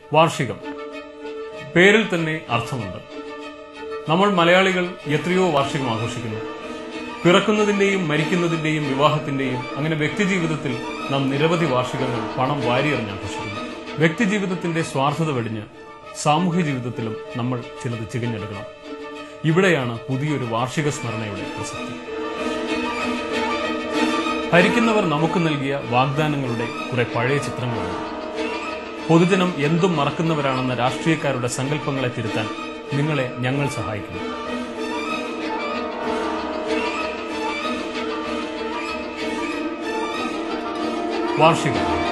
വാർഷികം പേരിൽ തന്നെ അർത്ഥമുണ്ട്. നമ്മൾ മലയാളികൾ എത്രയോ വാർഷികം ആഘോഷിക്കുന്നു. പിറക്കുന്നതിന്റെയും മരിക്കുന്നതിന്റെയും വിവാഹത്തിന്റെയും അങ്ങനെ വ്യക്തിജീവിതത്തിൽ നാം നിരവധി വാർഷികങ്ങൾ പണം വാരിയെറിഞ്ഞ് ആഘോഷിക്കുന്നു. വ്യക്തിജീവിതത്തിന്റെ സ്വാർത്ഥത വെടിഞ്ഞ് സാമൂഹ്യ ജീവിതത്തിലും നമ്മൾ ചിലത് ചികഞ്ഞെടുക്കണം. ഇവിടെയാണ് പുതിയൊരു വാർഷിക സ്മരണയുടെ പ്രസക്തി. ഭരിക്കുന്നവർ നമുക്ക് നൽകിയ വാഗ്ദാനങ്ങളുടെ കുറെ പഴയ ചിത്രങ്ങളുണ്ട്. പൊതുജനം എന്തും മറക്കുന്നവരാണെന്ന രാഷ്ട്രീയക്കാരുടെ സങ്കല്പങ്ങളെ തിരുത്താൻ നിങ്ങളെ ഞങ്ങൾ സഹായിക്കുന്നു. വാർഷികം